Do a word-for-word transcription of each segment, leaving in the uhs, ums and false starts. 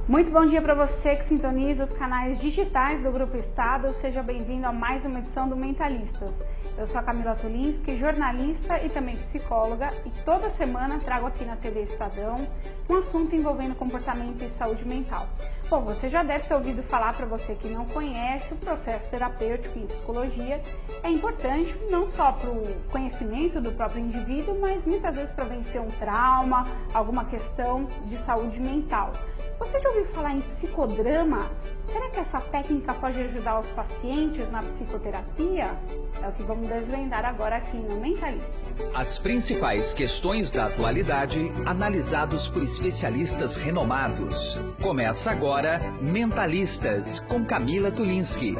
Muito bom dia para você que sintoniza os canais digitais do Grupo Estado. Seja bem-vindo a mais uma edição do Mentalistas. Eu sou a Camila Tulinski, jornalista e também psicóloga, e toda semana trago aqui na T V Estadão um assunto envolvendo comportamento e saúde mental. Bom, você já deve ter ouvido falar, para você que não conhece, o processo terapêutico em psicologia é importante não só para o conhecimento do próprio indivíduo, mas muitas vezes para vencer um trauma, alguma questão de saúde mental. Você já ouviu falar em psicodrama? Será que essa técnica pode ajudar os pacientes na psicoterapia? É o que vamos desvendar agora aqui no Mentalista. As principais questões da atualidade, analisados por especialistas renomados. Começa agora Mentalistas, com Camila Tulinski.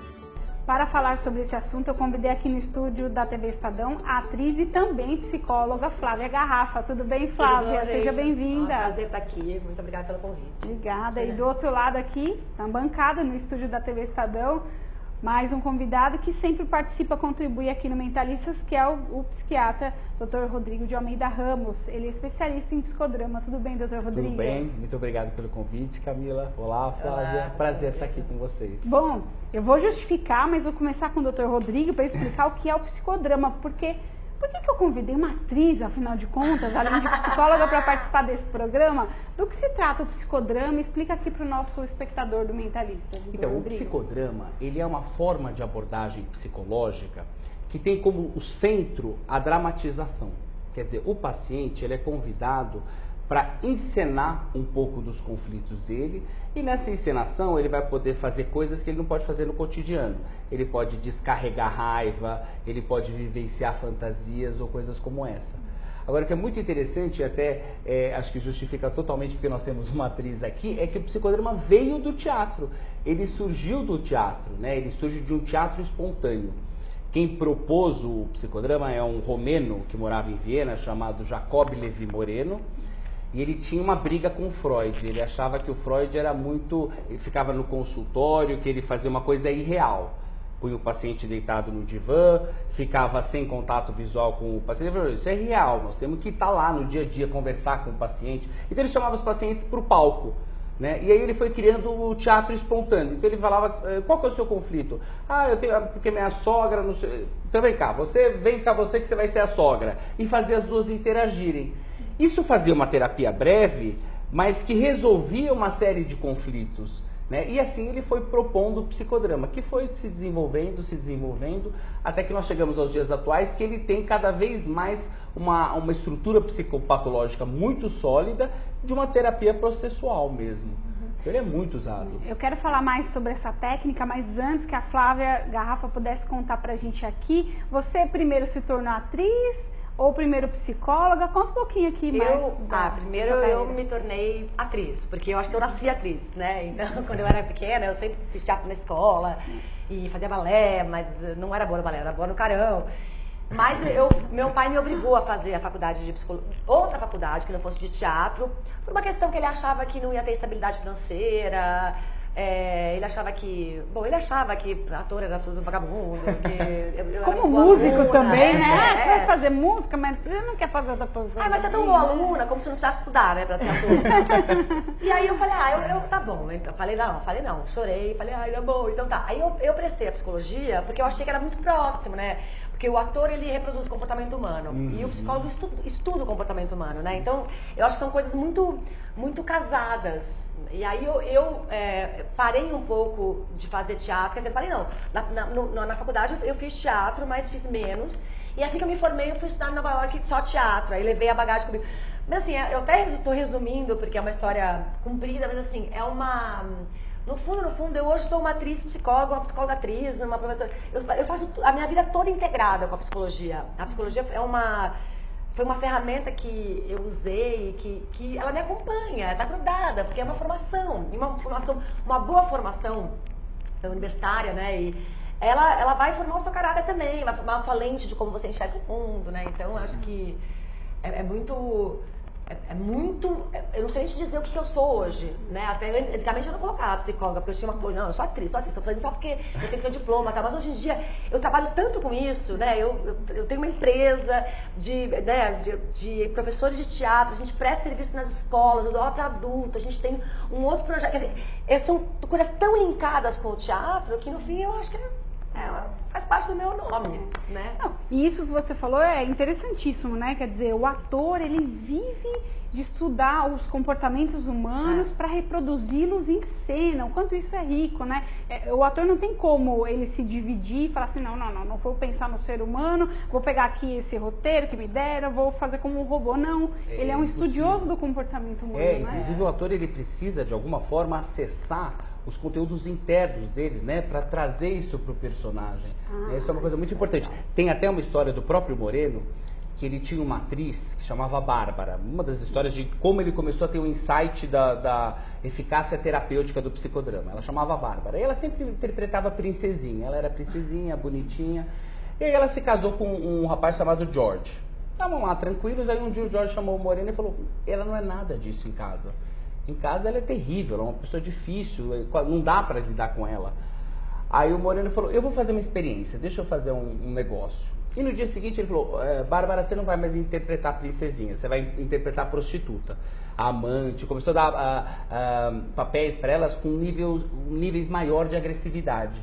Para falar sobre esse assunto, eu convidei aqui no estúdio da T V Estadão a atriz e também psicóloga Flávia Garrafa. Tudo bem, Flávia? Tudo bom, Seja bem-vinda. É um prazer estar aqui. Muito obrigada pelo convite. Obrigada. E do outro lado aqui, na bancada, no estúdio da T V Estadão, mais um convidado que sempre participa, contribui aqui no Mentalistas, que é o, o psiquiatra doutor Rodrigo de Almeida Ramos. Ele é especialista em psicodrama. Tudo bem, doutor Rodrigo? Tudo bem, muito obrigado pelo convite, Camila. Olá, Flávia. Olá, prazer estar aqui com vocês. Bom, eu vou justificar, mas vou começar com o doutor Rodrigo para explicar o que é o psicodrama, porque... Por que, que eu convidei uma atriz, afinal de contas, além de psicóloga, para participar desse programa? Do que se trata o psicodrama? Explica aqui para o nosso espectador do Mentalista. Então, Rodrigo. o psicodrama, ele é uma forma de abordagem psicológica que tem como o centro a dramatização. Quer dizer, o paciente ele é convidado para encenar um pouco dos conflitos dele, e nessa encenação ele vai poder fazer coisas que ele não pode fazer no cotidiano. Ele pode descarregar raiva, ele pode vivenciar fantasias ou coisas como essa. Agora, o que é muito interessante, e até é, acho que justifica totalmente porque nós temos uma atriz aqui, é que o psicodrama veio do teatro. Ele surgiu do teatro, né? Ele surge de um teatro espontâneo. Quem propôs o psicodrama é um romeno que morava em Viena, chamado Jacob Levi Moreno. E ele tinha uma briga com o Freud. Ele achava que o Freud era muito... Ele ficava no consultório, que ele fazia uma coisa irreal. Punha o paciente deitado no divã, ficava sem contato visual com o paciente. Ele falou, isso é real, nós temos que estar lá no dia a dia, conversar com o paciente. Então ele chamava os pacientes para o palco, né? E aí ele foi criando o teatro espontâneo. Então ele falava, qual que é o seu conflito? Ah, eu tenho, porque minha sogra... Não sei... Então vem cá, você, vem cá você que você vai ser a sogra. E fazer as duas interagirem. Isso fazia uma terapia breve, mas que resolvia uma série de conflitos, né? E assim ele foi propondo o psicodrama, que foi se desenvolvendo, se desenvolvendo, até que nós chegamos aos dias atuais, que ele tem cada vez mais uma, uma estrutura psicopatológica muito sólida, de uma terapia processual mesmo. Ele é muito usado. Eu quero falar mais sobre essa técnica, mas antes que a Flávia Garrafa pudesse contar pra gente aqui, você primeiro se tornou atriz... ou primeiro psicóloga? Conta um pouquinho aqui mais. Eu, ah, primeiro eu me tornei atriz, porque eu acho que eu nasci atriz, né? Então, quando eu era pequena, eu sempre fiz teatro na escola e fazia balé, mas não era boa no balé, era boa no carão. Mas eu, meu pai me obrigou a fazer a faculdade de psicologia, outra faculdade que não fosse de teatro, por uma questão que ele achava que não ia ter estabilidade financeira. É, ele achava que... Bom, ele achava que ator era tudo vagabundo. Que eu, eu Como músico aluna, também, né? É, você vai fazer música, mas você não quer fazer outra posição. Ah, mas você é tão boa aluna, como se não precisasse estudar, né, pra ser ator. E aí eu falei, ah, eu, eu tá bom. Então, falei, não, falei não, chorei, falei, ah, tá bom, então tá. Aí eu, eu prestei a psicologia porque eu achei que era muito próximo, né? Porque o ator, ele reproduz o comportamento humano. Uhum. E o psicólogo estuda, estuda o comportamento humano, né? Então, eu acho que são coisas muito, muito casadas. E aí eu, eu é, parei um pouco de fazer teatro, quer dizer, parei não, na, na, no, na faculdade eu fiz teatro, mas fiz menos, e assim que eu me formei eu fui estudar em Nova York só teatro, aí levei a bagagem comigo. Mas assim, eu até estou resumindo, porque é uma história comprida, mas assim, é uma... No fundo, no fundo, eu hoje sou uma atriz psicóloga, uma psicóloga atriz, uma professora, eu, eu faço a minha vida toda integrada com a psicologia. A psicologia é uma... Foi uma ferramenta que eu usei, que, que ela me acompanha, está grudada, porque é uma formação, uma formação, uma boa formação universitária, né? E ela, ela vai formar o seu caráter também, vai formar a sua lente de como você enxerga o mundo, né? Então, acho que é, é muito... É, é muito... Eu não sei nem te dizer o que, que eu sou hoje, né? Até antes, antigamente eu não colocava psicóloga, porque eu tinha uma coisa, não, eu sou atriz, sou atriz, estou fazendo só porque eu tenho que ter um diploma, tá? Mas hoje em dia eu trabalho tanto com isso, né? Eu, eu, eu tenho uma empresa de, né, de, de professores de teatro, a gente presta serviço nas escolas, eu dou aula para adulto, a gente tem um outro projeto, quer dizer, são coisas tão linkadas com o teatro que no fim eu acho que é, é, faz parte do meu nome, né? Não, e isso que você falou é interessantíssimo, né? Quer dizer, o ator, ele vive de estudar os comportamentos humanos é. para reproduzi-los em cena, o quanto isso é rico, né? É, o ator não tem como ele se dividir e falar assim, não, não, não, não vou pensar no ser humano, vou pegar aqui esse roteiro que me deram, vou fazer como um robô, não. É, ele é um impossível. estudioso do comportamento humano, É, né? inclusive o ator, ele precisa, de alguma forma, acessar os conteúdos internos dele, né, para trazer isso para o personagem. Ah, isso é uma coisa muito importante. Tem até uma história do próprio Moreno, que ele tinha uma atriz que chamava Bárbara. Uma das histórias de como ele começou a ter um insight da, da eficácia terapêutica do psicodrama. Ela chamava Bárbara. E ela sempre interpretava princesinha. Ela era princesinha, bonitinha. E aí ela se casou com um rapaz chamado George. Estavam lá tranquilos, aí um dia o George chamou o Moreno e falou, ela não é nada disso em casa. Em casa ela é terrível, ela é uma pessoa difícil, não dá para lidar com ela. Aí o Moreno falou, eu vou fazer uma experiência, deixa eu fazer um, um negócio. E no dia seguinte ele falou, é, Bárbara, você não vai mais interpretar a princesinha, você vai interpretar a prostituta, a amante. Começou a dar a, a, papéis para elas com níveis, níveis maior de agressividade.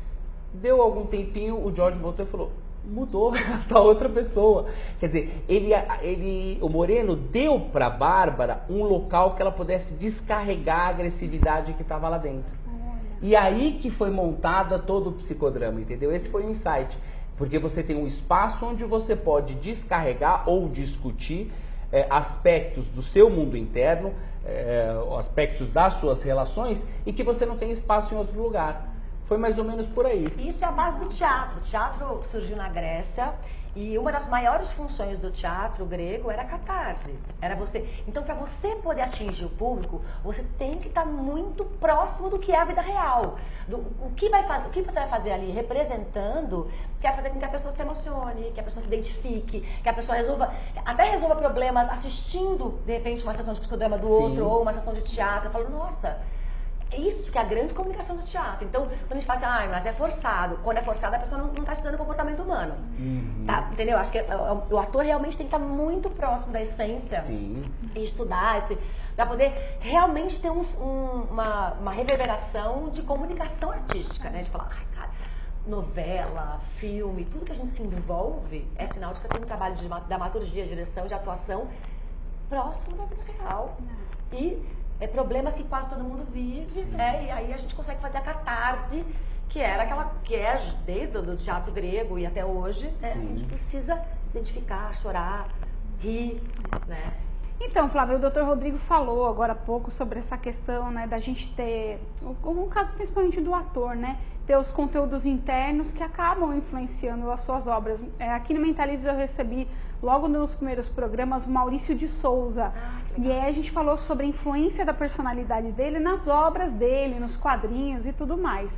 Deu algum tempinho, o George voltou e falou, mudou, tá outra pessoa. Quer dizer, ele, ele, o Moreno deu para a Bárbara um local que ela pudesse descarregar a agressividade que estava lá dentro. E aí que foi montada todo o psicodrama, entendeu? Esse foi o insight. Porque você tem um espaço onde você pode descarregar ou discutir é, aspectos do seu mundo interno, é, aspectos das suas relações, e que você não tem espaço em outro lugar. Foi mais ou menos por aí. Isso é a base do teatro. O teatro surgiu na Grécia e uma das maiores funções do teatro grego era a catarse. Era você. Então, para você poder atingir o público, você tem que estar muito próximo do que é a vida real. Do, o, que vai fazer, o que você vai fazer ali representando, quer fazer com que a pessoa se emocione, que a pessoa se identifique, que a pessoa resolva, até resolva problemas assistindo, de repente, uma sessão de psicodrama do Sim. outro ou uma sessão de teatro, falando, nossa. Isso que é a grande comunicação do teatro. Então, quando a gente fala assim, ah, mas é forçado. Quando é forçado, a pessoa não está estudando o comportamento humano. Uhum. Tá? Entendeu? Acho que o ator realmente tem que estar muito próximo da essência. Sim. E estudar, para poder realmente ter um, um, uma, uma reverberação de comunicação artística, né? De falar, ai, cara, novela, filme, tudo que a gente se envolve é sinal de que tem um trabalho de dramaturgia, direção, de atuação próximo da vida real. E é problemas que quase todo mundo vive, né? E aí a gente consegue fazer a catarse, que era aquela que é desde o teatro grego e até hoje, né? A gente precisa se identificar, chorar, rir, né? Então, Flávia, o doutor Rodrigo falou agora há pouco sobre essa questão, né, da gente ter, um caso principalmente do ator, né, ter os conteúdos internos que acabam influenciando as suas obras. É, aqui no Mentaliza eu recebi, logo nos primeiros programas, o Maurício de Souza. Ah, e aí a gente falou sobre a influência da personalidade dele nas obras dele, nos quadrinhos e tudo mais.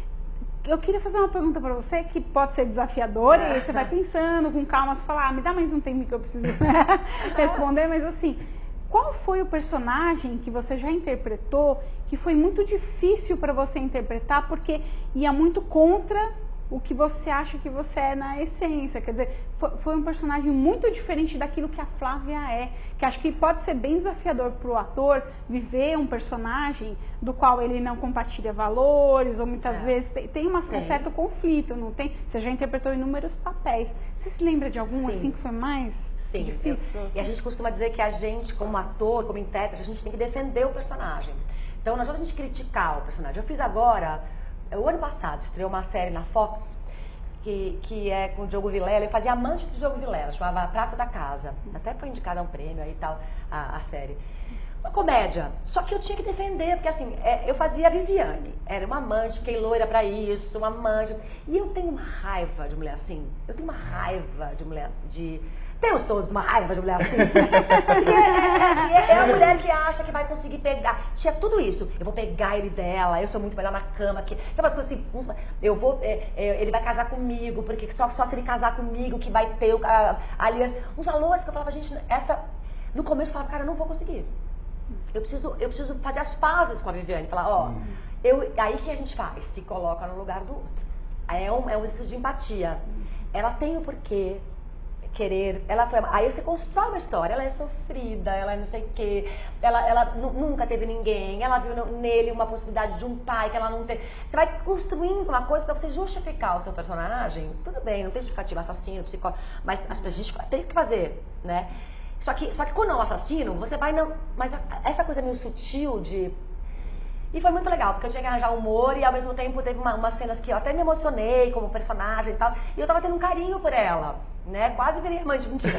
Eu queria fazer uma pergunta para você que pode ser desafiadora, e aí você vai pensando com calma, você fala, ah, me dá mais um tempo que eu preciso responder, mas assim, qual foi o personagem que você já interpretou que foi muito difícil para você interpretar porque ia muito contra o que você acha que você é na essência? Quer dizer, foi, foi um personagem muito diferente daquilo que a Flávia é, que acho que pode ser bem desafiador para o ator viver um personagem do qual ele não compartilha valores, ou muitas é. vezes tem, tem uma, um certo conflito, não tem? Você já interpretou inúmeros papéis. Você se lembra de algum Sim. assim que foi mais Sim, difícil? Eu, e a gente costuma dizer que a gente, como ator, como intérprete, a gente tem que defender o personagem. Então, não adianta a gente criticar o personagem. Eu fiz agora... O ano passado estreou uma série na Fox que, que é com o Diogo Vilela. Eu fazia amante do Diogo Vilela, chamava A Prata da Casa. Até foi indicada a um prêmio aí e tal, a, a série. Uma comédia. Só que eu tinha que defender, porque assim, é, eu fazia a Viviane. Era uma amante, fiquei loira pra isso, uma amante. E eu tenho uma raiva de mulher assim. Eu tenho uma raiva de mulher assim, de... Temos todos uma raiva de mulher assim. Porque é, é, é a mulher que acha que vai conseguir pegar. Tinha tudo isso. Eu vou pegar ele dela, eu sou muito melhor na cama. Que, sabe uma coisa assim? Eu vou, é, é, ele vai casar comigo, porque só, só se ele casar comigo que vai ter a, a aliança. Uns valores que eu falava, gente, essa. No começo eu falava, cara, eu não vou conseguir. Eu preciso, eu preciso fazer as pazes com a Viviane. Falar, ó, hum. eu, aí que a gente faz? Se coloca no lugar do outro. Aí é um, é um exercício de empatia. Ela tem o porquê querer, ela foi, aí você constrói uma história, ela é sofrida, ela é não sei o quê, ela, ela nunca teve ninguém, ela viu nele uma possibilidade de um pai que ela não teve. Você vai construindo uma coisa para você justificar o seu personagem. Tudo bem, não tem justificativa, assassino, psicólogo, mas a gente tem que fazer, né? Só que, só que quando é um assassino, você vai não, mas essa coisa meio sutil de... E foi muito legal, porque eu tinha que arranjar humor e ao mesmo tempo teve uma, umas cenas que eu até me emocionei como personagem e tal. E eu tava tendo um carinho por ela, né? Quase virei amante, mentira.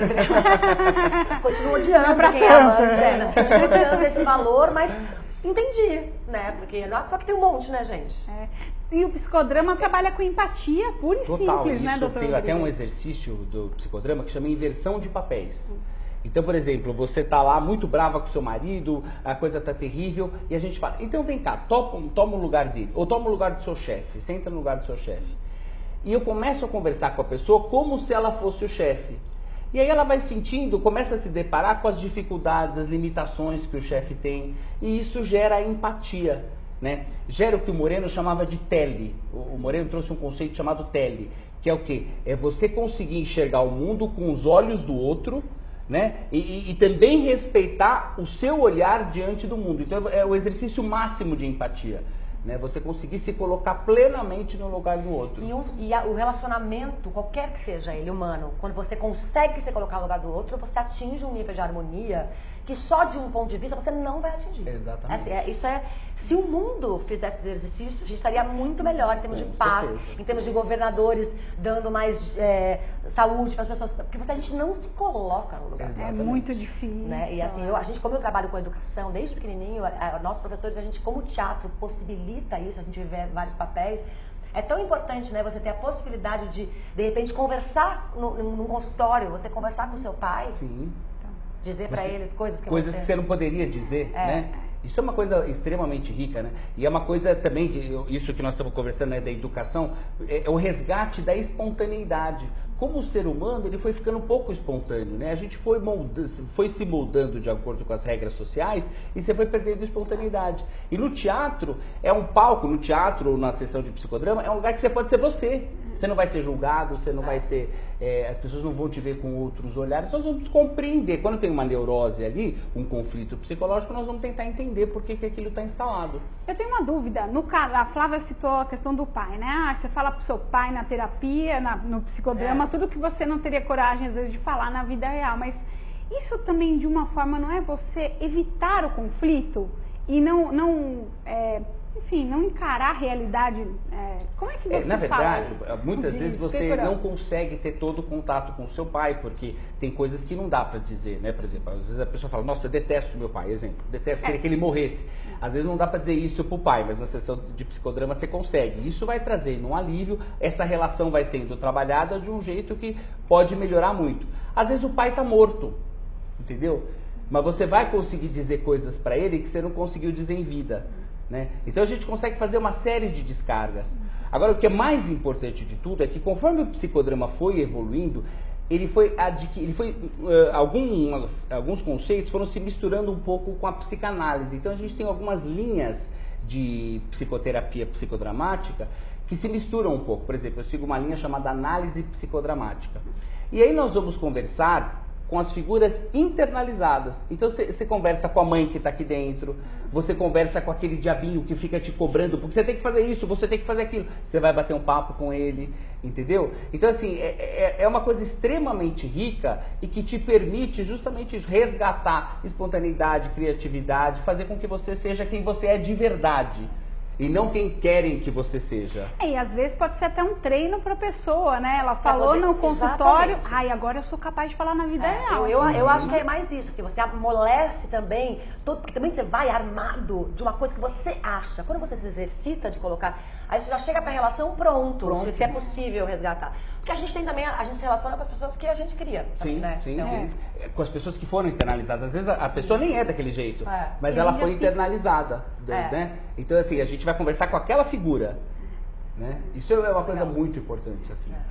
Continuo odiando quem é amante, é, né? Continuo odiando esse valor, mas entendi, né? Porque só que tem um monte, né, gente? É. E o psicodrama trabalha com empatia pura e Total, simples, isso, né, doutor? Tem até um exercício do psicodrama que chama inversão de papéis. Hum. Então, por exemplo, você tá lá muito brava com seu marido, a coisa tá terrível, e a gente fala, então vem cá, toma, toma o lugar dele, ou toma o lugar do seu chefe, senta no lugar do seu chefe. E eu começo a conversar com a pessoa como se ela fosse o chefe. E aí ela vai sentindo, começa a se deparar com as dificuldades, as limitações que o chefe tem, e isso gera empatia, né? Gera o que o Moreno chamava de tele. O Moreno trouxe um conceito chamado tele, que é o quê? É você conseguir enxergar o mundo com os olhos do outro, né? E, e, e também respeitar o seu olhar diante do mundo. Então é o exercício máximo de empatia, né? Você conseguir se colocar plenamente no lugar do outro. E, um, e a, o relacionamento, qualquer que seja ele, humano, quando você consegue se colocar no lugar do outro, você atinge um nível de harmonia que só de um ponto de vista você não vai atingir. Exatamente. Assim, é, isso é, se o mundo fizesse esse exercício, a gente estaria muito melhor em termos Com de paz, certeza. em termos de governadores dando mais é, saúde para as pessoas, porque você, a gente não se coloca no lugar. É muito difícil. Né? E assim, eu, a gente, como eu trabalho com educação desde pequenininho, a, a, nossos professores, a gente, como o teatro possibilita isso, a gente vê vários papéis. É tão importante, né, você ter a possibilidade de, de repente, conversar no, num consultório, você conversar com o seu pai. Sim. Dizer para eles coisas que coisas você... que você não poderia dizer, é. né? Isso é uma coisa extremamente rica, né? E é uma coisa também, que eu, isso que nós estamos conversando, né, da educação, é, é o resgate da espontaneidade. Como o ser humano, ele foi ficando um pouco espontâneo, né? A gente foi, molda, foi se moldando de acordo com as regras sociais e você foi perdendo espontaneidade. E no teatro, é um palco, no teatro ou na sessão de psicodrama, é um lugar que você pode ser você. Você não vai ser julgado, você não vai ser... É, as pessoas não vão te ver com outros olhares, nós vamos compreender. Quando tem uma neurose ali, um conflito psicológico, nós vamos tentar entender por que, que aquilo está instalado. Eu tenho uma dúvida. No caso, a Flávia citou a questão do pai, né? Ah, você fala pro seu pai na terapia, na, no psicodrama, é. tudo que você não teria coragem, às vezes, de falar na vida real. Mas isso também, de uma forma, não é você evitar o conflito e não... não é, enfim, não encarar a realidade. É, como é que você é, Na verdade, fala? muitas vezes você não consegue ter todo o contato com o seu pai, porque tem coisas que não dá para dizer, né? Por exemplo, às vezes a pessoa fala, nossa, eu detesto meu pai, exemplo, detesto, queria é. que ele morresse. Às vezes não dá para dizer isso pro pai, mas na sessão de psicodrama você consegue. Isso vai trazendo um alívio, essa relação vai sendo trabalhada de um jeito que pode melhorar muito. Às vezes o pai tá morto, entendeu? Mas você vai conseguir dizer coisas para ele que você não conseguiu dizer em vida. Né? Então a gente consegue fazer uma série de descargas. Agora, o que é mais importante de tudo é que conforme o psicodrama foi evoluindo, ele foi, ele foi uh, alguns, alguns conceitos foram se misturando um pouco com a psicanálise. Então a gente tem algumas linhas de psicoterapia psicodramática que se misturam um pouco. Por exemplo, eu sigo uma linha chamada análise psicodramática. E aí nós vamos conversar com as figuras internalizadas. Então você conversa com a mãe que está aqui dentro, você conversa com aquele diabinho que fica te cobrando, porque você tem que fazer isso, você tem que fazer aquilo. Você vai bater um papo com ele, entendeu? Então assim, é, é, é uma coisa extremamente rica e que te permite justamente isso, resgatar espontaneidade, criatividade, fazer com que você seja quem você é de verdade. E não quem querem que você seja. É, e às vezes pode ser até um treino para a pessoa, né? Ela falou poder, no consultório, exatamente. Ai, agora eu sou capaz de falar na vida é, real. Eu, eu, eu acho que é mais isso, assim, você amolece também, todo, porque também você vai armado de uma coisa que você acha. Quando você se exercita de colocar, aí você já chega para a relação pronto, pronto. Se é possível resgatar. Porque a gente tem também, a gente se relaciona com as pessoas que a gente cria. Sim, né? sim, então, sim. É. Com as pessoas que foram internalizadas. Às vezes a, a pessoa nem é daquele jeito, é. mas e ela foi fica... internalizada. É. Né? Então assim, a gente vai conversar com aquela figura. Né? Isso é uma coisa Legal. muito importante. Assim. É.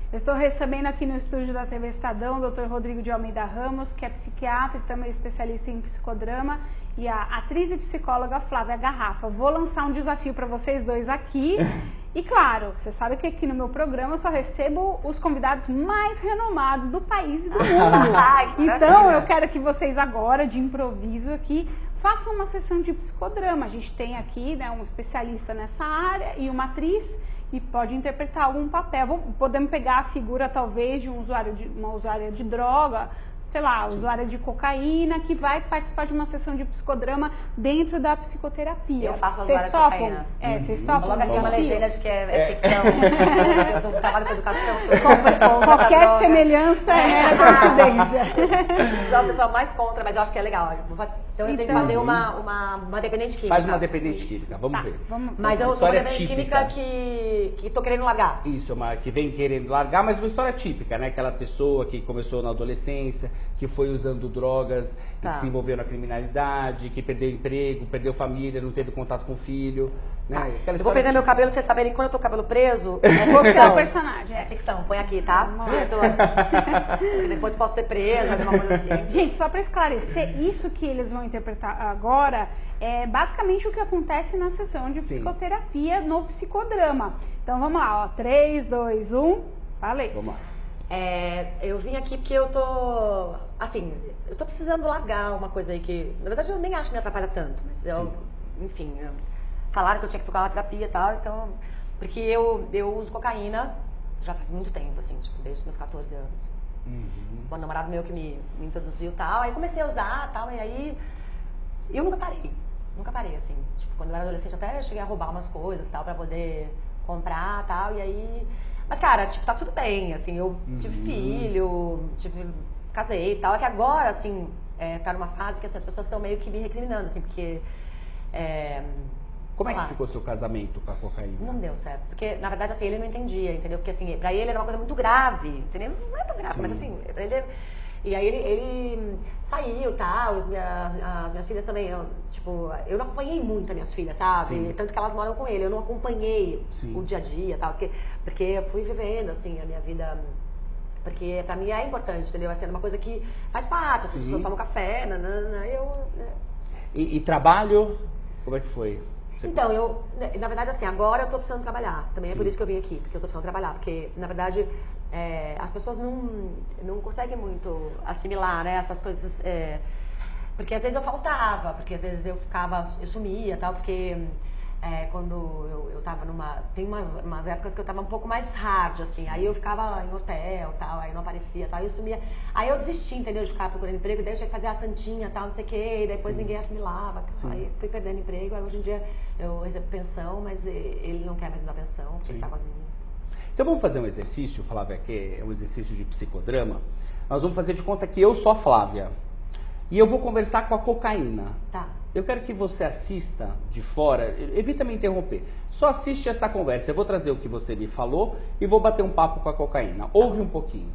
Eu estou recebendo aqui no estúdio da T V Estadão o doutor Rodrigo de Almeida Ramos, que é psiquiatra e também especialista em psicodrama, e a atriz e psicóloga Flávia Garrafa. Vou lançar um desafio para vocês dois aqui. E claro, você sabe que aqui no meu programa eu só recebo os convidados mais renomados do país e do mundo. Então eu quero que vocês agora, de improviso aqui, façam uma sessão de psicodrama. A gente tem aqui, né, um especialista nessa área e uma atriz e pode interpretar algum papel. Podemos pegar a figura talvez de um usuário de uma usuária de droga, sei lá, usuária de cocaína, que vai participar de uma sessão de psicodrama dentro da psicoterapia. Eu faço a Vocês usuária de topam? cocaína. É, vocês topam? Coloca aqui uma legenda de que é, é ficção. Eu tô- trabalho com educação. Sou Qualquer semelhança é coincidência. Sou a pessoa mais contra, mas eu acho que é legal. Eu vou fazer- Então eu tenho que Então- fazer uma, uma, uma dependente química. Faz uma dependente química, vamos Tá, ver. vamos- Mas eu sou uma História dependente típica. química que, que tô querendo largar. Isso, uma que vem querendo largar, mas uma história típica, né? Aquela pessoa que começou na adolescência, que foi usando drogas, e Tá. que se envolveu na criminalidade, que perdeu emprego, perdeu família, não teve contato com o filho, né? Aquela Eu vou história prender meu típica. cabelo pra vocês saberem que quando eu tô com o cabelo preso, é Você é o ficção. personagem. É É. ficção, põe aqui, tá? Vamos Eu tô- Depois posso ser presa, alguma coisa assim. Gente, só para esclarecer, isso que eles vão interpretar agora é basicamente o que acontece na sessão de Sim. psicoterapia no psicodrama. Então vamos lá, ó. três, dois, um, falei. Vamos lá. É, eu vim aqui porque eu tô, assim, eu tô precisando largar uma coisa aí que, na verdade eu nem acho que me atrapalha tanto, mas eu, Sim. enfim, eu- falaram que eu tinha que procurar uma terapia e tal, então, porque eu, eu uso cocaína já faz muito tempo, assim, tipo, desde os meus quatorze anos. Uhum. Um namorado meu que me, me introduziu e tal, aí comecei a usar e tal, e aí eu nunca parei, nunca parei, assim, tipo, quando eu era adolescente até cheguei a roubar umas coisas e tal, pra poder comprar e tal, e aí... Mas, cara, tipo, tá tudo bem, assim, eu tive Uhum. filho, tive, casei e tal, é que agora, assim, é, tá numa fase que assim, as pessoas estão meio que me recriminando, assim, porque... É, Como é sei que lá, ficou seu casamento com a cocaína? não deu certo, porque, na verdade, assim, ele não entendia, entendeu? Porque, assim, pra ele era uma coisa muito grave, entendeu? Não é tão grave, Sim. mas, assim, pra ele... E aí ele, ele saiu, tal, as minhas, as minhas filhas também, eu, tipo, eu não acompanhei muito as minhas filhas, sabe? Sim. Tanto que elas moram com ele, eu não acompanhei Sim. o dia a dia, tal, porque, porque eu fui vivendo, assim, a minha vida... Porque pra mim é importante, entendeu? Assim, é uma coisa que faz parte, as Sim. pessoas tomam café, nanana, eu... né? E, e trabalho, como é que foi? Você- Então, eu, na verdade, assim, agora eu tô precisando trabalhar. Também Sim. é por isso que eu vim aqui, porque eu tô precisando trabalhar. Porque, na verdade, é, as pessoas não, não conseguem muito assimilar, né, essas coisas. É, porque às vezes eu faltava, porque às vezes eu ficava, eu sumia tal, porque é, quando eu, eu tava numa. Tem umas, umas épocas que eu tava um pouco mais hard, assim, aí eu ficava em hotel tal, aí não aparecia tal, aí eu sumia. Aí eu desisti, entendeu, de ficar procurando emprego, daí eu tinha que fazer a santinha tal, não sei o quê, e depois ninguém assimilava. Sim. Aí fui perdendo emprego, aí hoje em dia eu recebo pensão, mas ele não quer mais me dar pensão, porque Sim. ele tá com as meninas. Então vamos fazer um exercício, Flávia, que é um exercício de psicodrama. Nós vamos fazer de conta que eu sou a Flávia. E eu vou conversar com a cocaína. Tá. Eu quero que você assista de fora, evita me interromper. Só assiste essa conversa. Eu vou trazer o que você me falou e vou bater um papo com a cocaína. Ouve um pouquinho.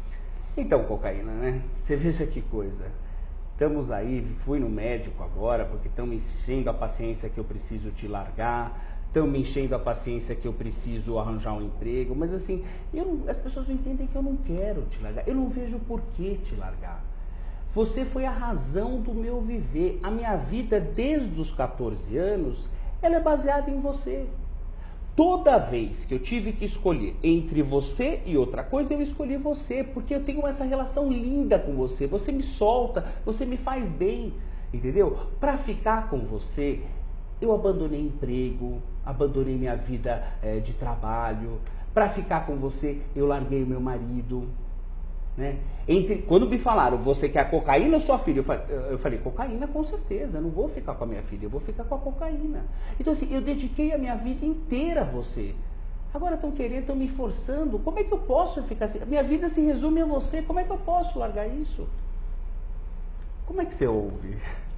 Então, cocaína, né? Você veja que coisa. Estamos aí, fui no médico agora, porque estão me enchendo a paciência que eu preciso te largar. Estão me enchendo a paciência que eu preciso arranjar um emprego. Mas assim, eu não- as pessoas não entendem que eu não quero te largar. Eu não vejo por que te largar. Você foi a razão do meu viver. A minha vida, desde os quatorze anos, ela é baseada em você. Toda vez que eu tive que escolher entre você e outra coisa, eu escolhi você, porque eu tenho essa relação linda com você. Você me solta, você me faz bem, entendeu? Para ficar com você, eu abandonei emprego, abandonei minha vida eh, de trabalho. Para ficar com você, eu larguei o meu marido. Né? Entre, quando me falaram, você quer a cocaína ou sua filha? Eu falei, eu falei, cocaína com certeza, eu não vou ficar com a minha filha, eu vou ficar com a cocaína. Então assim, eu dediquei a minha vida inteira a você. Agora estão querendo, estão me forçando, como é que eu posso ficar assim? Minha vida se resume a você, como é que eu posso largar isso? Como é que você ouve?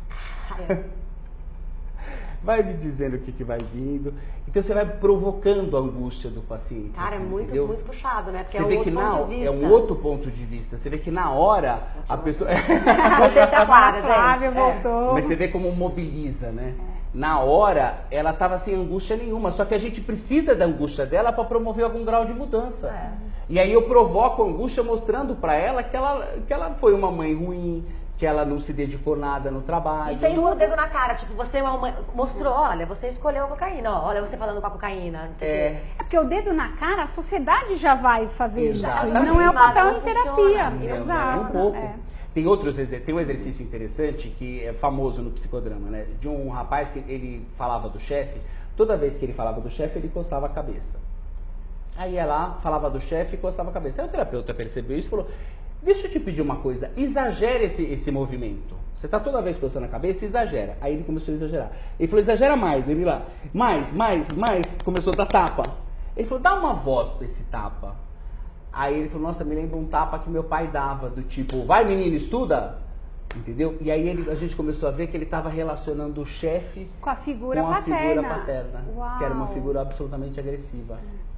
Vai me dizendo o que, que vai vindo. Então você vai provocando a angústia do paciente. Cara, assim, é muito, entendeu? muito puxado, né? Porque Você é um vê outro que ponto na, de vista. é um outro ponto de vista. Você vê que na hora a pessoa. Voltei a ser a Flávia, gente. Flávia É. voltou. Mas você vê como mobiliza, né? Na hora, ela estava sem angústia nenhuma. Só que a gente precisa da angústia dela para promover algum grau de mudança. É. E aí eu provoco a angústia mostrando para ela que ela, que ela foi uma mãe ruim, que ela não se dedicou nada no trabalho. E sem pôr o dedo na cara, tipo, você é uma mãe, mostrou, olha, você escolheu a cocaína, ó, olha você falando com a cocaína. Não sei É. o quê. É porque o dedo na cara, a sociedade já vai fazer isso. Exatamente. Não é o papel Não em funciona. terapia. Não, Exato. um pouco. É. Tem outros exer- tem um exercício interessante que é famoso no psicodrama, né? De um rapaz que ele falava do chefe, toda vez que ele falava do chefe, ele coçava a cabeça. Aí ia lá, falava do chefe e coçava a cabeça. Aí o terapeuta percebeu isso e falou: deixa eu te pedir uma coisa, exagera esse, esse movimento. Você tá toda vez coçando a cabeça, exagera. Aí ele começou a exagerar. Ele falou: exagera mais. Ele lá, mais, mais, mais. Começou a dar tapa. Ele falou: dá uma voz pra esse tapa. Aí ele falou: nossa, me lembra um tapa que meu pai dava, do tipo, vai menino, estuda. Entendeu? E aí ele, a gente começou a ver que ele estava relacionando o chefe Com a figura com a paterna. figura paterna, Uau. que era uma figura absolutamente agressiva.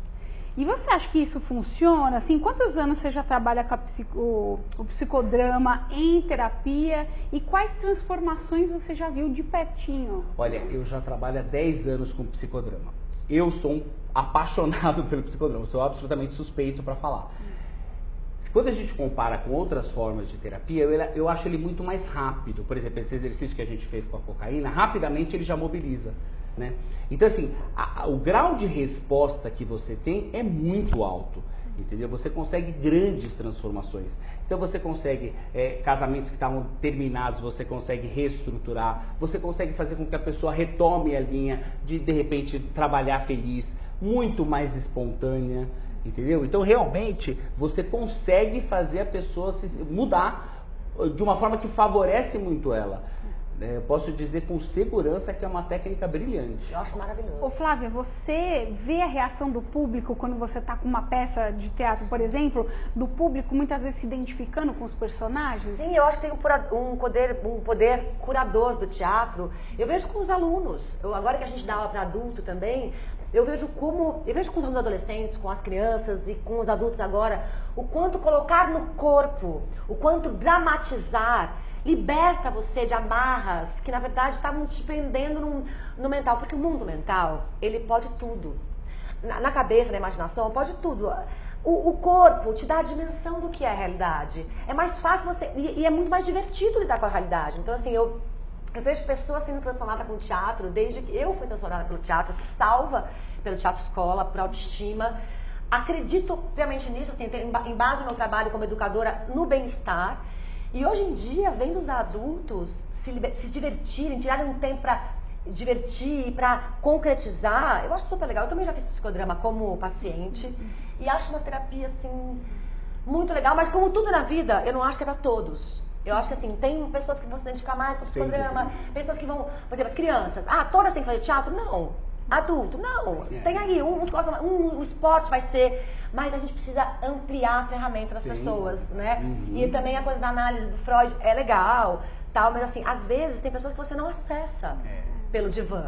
E você acha que isso funciona? Assim, quantos anos você já trabalha com a psico, o, o psicodrama em terapia e quais transformações você já viu de pertinho? Olha, eu já trabalho há dez anos com psicodrama. Eu sou um apaixonado pelo psicodrama, sou absolutamente suspeito para falar. Quando a gente compara com outras formas de terapia, eu, eu acho ele muito mais rápido. Por exemplo, esse exercício que a gente fez com a cocaína, rapidamente ele já mobiliza, né? Então, assim, a, a, o grau de resposta que você tem é muito alto, entendeu? Você consegue grandes transformações. Então, você consegue, é, casamentos que estavam terminados, você consegue reestruturar, você consegue fazer com que a pessoa retome a linha de, de repente, trabalhar feliz, muito mais espontânea. Entendeu? Então, realmente, você consegue fazer a pessoa se mudar de uma forma que favorece muito ela. Eu posso dizer com segurança que é uma técnica brilhante. Eu acho maravilhoso. Ô Flávia, você vê a reação do público quando você está com uma peça de teatro, por exemplo, do público muitas vezes se identificando com os personagens? Sim, eu acho que tem um, pura- um poder, um poder curador do teatro. Eu vejo com os alunos. Eu, agora que a gente dá aula para adulto também, eu vejo como, eu vejo com os alunos adolescentes, com as crianças e com os adultos agora, o quanto colocar no corpo, o quanto dramatizar liberta você de amarras que na verdade estavam te prendendo no, no mental, porque o mundo mental, ele pode tudo. Na, na cabeça, na imaginação, pode tudo. O, o corpo te dá a dimensão do que é a realidade. É mais fácil você, e, e é muito mais divertido lidar com a realidade. Então assim, eu Eu vejo pessoas sendo transformadas com o teatro, desde que eu fui transformada pelo teatro, fui salva pelo Teatro Escola, por autoestima. Acredito piamente nisso, assim, em base no meu trabalho como educadora no bem-estar. E hoje em dia, vendo os adultos se, se divertirem, tirarem um tempo para divertir, para concretizar, eu acho super legal. Eu também já fiz psicodrama como paciente e acho uma terapia, assim, muito legal. Mas como tudo na vida, eu não acho que é para todos. Eu acho que assim, tem pessoas que vão se identificar mais com o psicodrama, pessoas que vão, por exemplo, as crianças. Ah, todas têm que fazer teatro? Não. Adulto? Não. É. Tem aí, uns gostam, um, o esporte vai ser, mas a gente precisa ampliar as ferramentas das Sim. pessoas, né? Uhum. E também a coisa da análise do Freud é legal, tal, mas assim, às vezes tem pessoas que você não acessa É. pelo divã.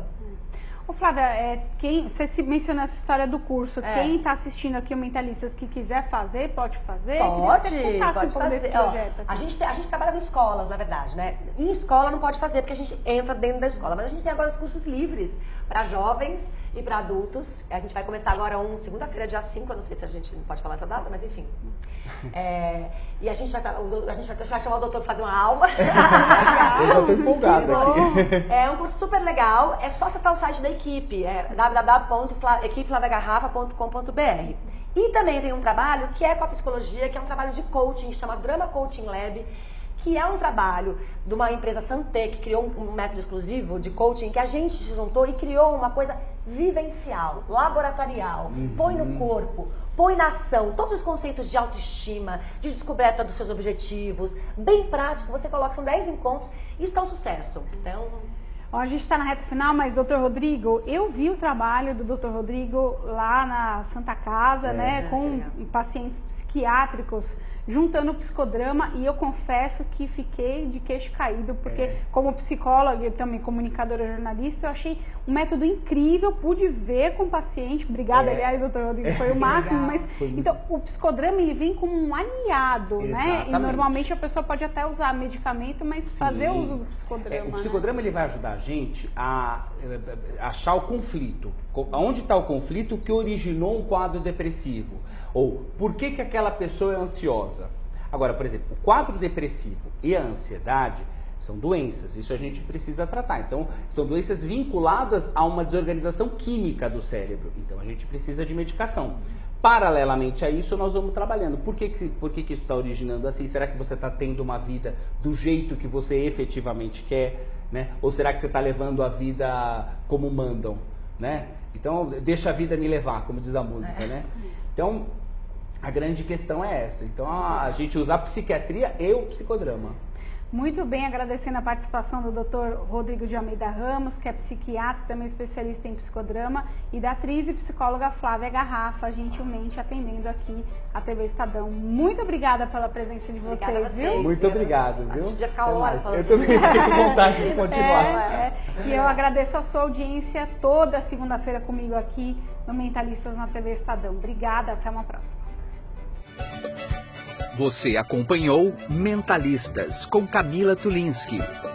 Ô Flávia, é, quem, você se mencionou essa história do curso, É. quem está assistindo aqui o Mentalistas que quiser fazer, pode fazer? Pode, Queria que você contasse pode um pouco desse fazer. Ó, projeto aqui. a, gente, a gente trabalha em escolas, na verdade, né? Em escola não pode fazer porque a gente entra dentro da escola, mas a gente tem agora os cursos livres para jovens e para adultos. A gente vai começar agora um segunda-feira, dia cinco, eu não sei se a gente não pode falar essa data, mas enfim. É, e a gente vai, a gente vai, vai chamar o doutor para fazer uma aula. Eu já estou empolgado aqui. É um curso super legal, é só acessar o site da equipe, é w w w ponto equipe flávia garrafa ponto com ponto b r. E também tem um trabalho que é com a psicologia, que é um trabalho de coaching, que chama Drama Coaching Lab, que é um trabalho de uma empresa Santé, que criou um método exclusivo de coaching, que a gente se juntou e criou uma coisa vivencial, laboratorial, Uhum. põe no corpo, põe na ação, todos os conceitos de autoestima, de descoberta dos seus objetivos, bem prático, você coloca, são dez encontros, e está um sucesso. Então, Ó, a gente está na reta final, mas doutor Rodrigo, eu vi o trabalho do doutor Rodrigo lá na Santa Casa, É, né, com legal. pacientes psiquiátricos juntando o psicodrama, e eu confesso que fiquei de queixo caído, porque é. como psicóloga e também comunicadora jornalista, eu achei um método incrível, pude ver com o paciente, obrigada, é. aliás, doutor Rodrigo, foi o máximo, mas então o psicodrama ele vem como um aliado, Exatamente. né? E normalmente a pessoa pode até usar medicamento, mas Sim. fazer uso do psicodrama. É, o psicodrama né? ele vai ajudar a gente a, a achar o conflito. Onde está o conflito? O que originou um quadro depressivo? Ou por que, que aquela pessoa é ansiosa? Agora, por exemplo, o quadro depressivo e a ansiedade são doenças, isso a gente precisa tratar. Então, são doenças vinculadas a uma desorganização química do cérebro. Então, a gente precisa de medicação. Paralelamente a isso, nós vamos trabalhando. Por que, que, por que, que isso está originando assim? Será que você está tendo uma vida do jeito que você efetivamente quer? Né? Ou será que você está levando a vida como mandam? Né? Então, deixa a vida me levar, como diz a música. É. Né? Então, a grande questão é essa. Então, a gente usa a psiquiatria e o psicodrama. Muito bem, agradecendo a participação do doutor Rodrigo de Almeida Ramos, que é psiquiatra, também especialista em psicodrama, e da atriz e psicóloga Flávia Garrafa, gentilmente atendendo aqui a T V Estadão. Muito obrigada pela presença de vocês, obrigada a vocês, viu? Muito obrigado, viu? A gente podia ficar horas falando. Eu também fiquei com vontade de continuar. É, é. E eu agradeço a sua audiência toda segunda-feira comigo aqui no Mentalistas na T V Estadão. Obrigada, até uma próxima. Você acompanhou Mentalistas com Camila Tulinski.